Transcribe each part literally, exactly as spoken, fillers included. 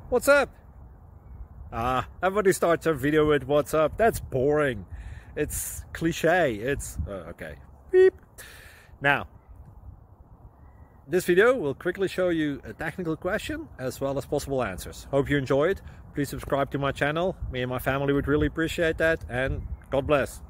What's up? Ah, everybody starts a video with what's up. That's boring. It's cliche. It's uh, okay. Beep. Now, this video will quickly show you a technical question as well as possible answers. Hope you enjoy it. Please subscribe to my channel. Me and my family would really appreciate that, and God bless.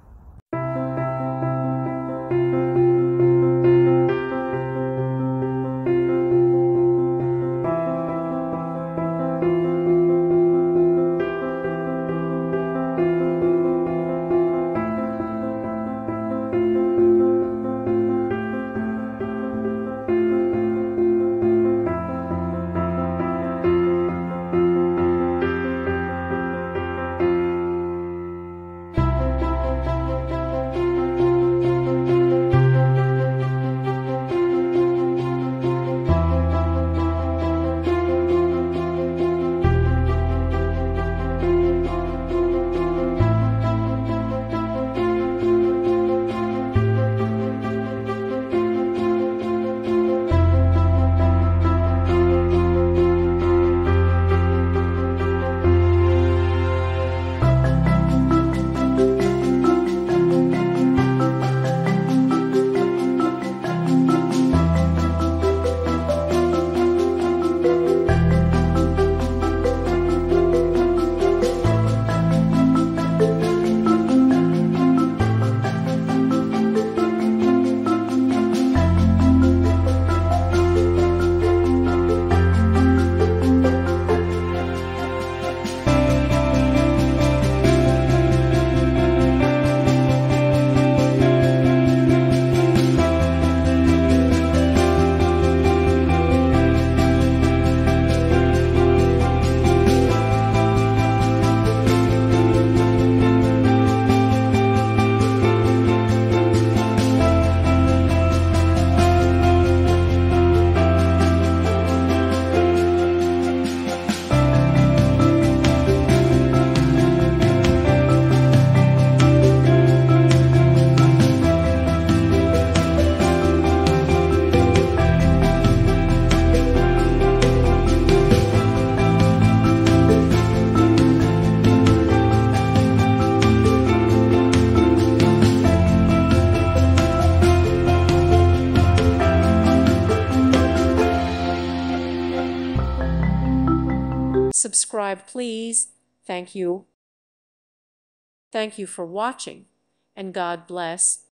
Subscribe, please. Thank you. Thank you for watching, and God bless.